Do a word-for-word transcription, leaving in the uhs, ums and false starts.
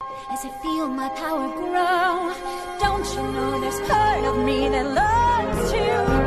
As I feel my power grow, don't you know there's part of me that loves to